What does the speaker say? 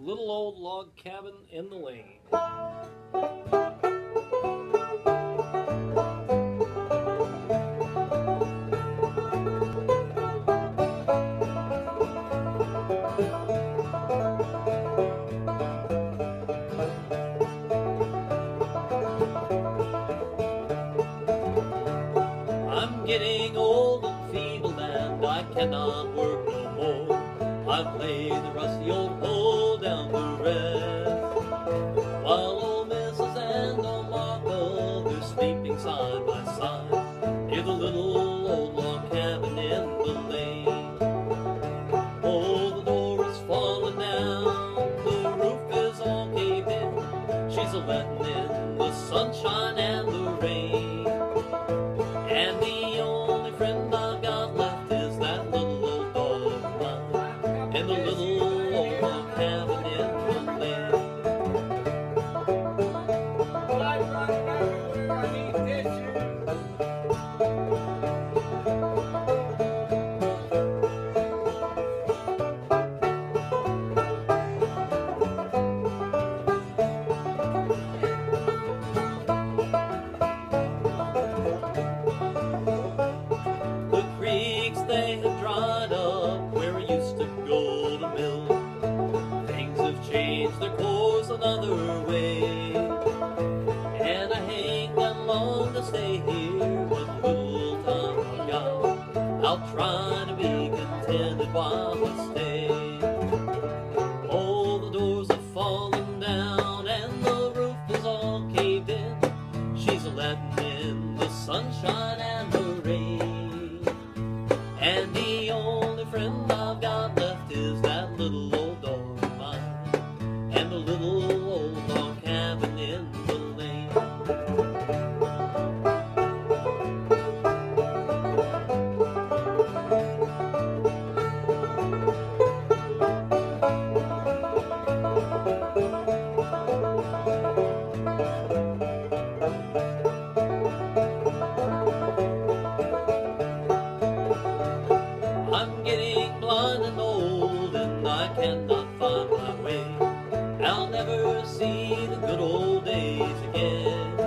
Little old log cabin in the lane. I'm getting old and feeble and I cannot work no more. I've laid the rusty old hole down to rest, while old Mrs. and old Martha, they're sleeping side by side near the little old log cabin in the lane. Oh, the door is falling down, the roof is all caved in, she's a-letting in the sunshine and the rain. And the only friend I've got left is that little old dog of mine, and the little old log cabin in the lane. They have dried up where we used to go to mill. Things have changed their course another way, and I ain't got long to stay here with the little time I got. I'll try to be contented while I stay. Oh, the doors have fallen down and the roof is all caved in, she's a-letting in the sunshine and the rain. And the only friend I've got left is that little old dog of mine, and the little old log cabin in the lane. I'm getting blind and old and I cannot find my way. I'll never see the good old days again.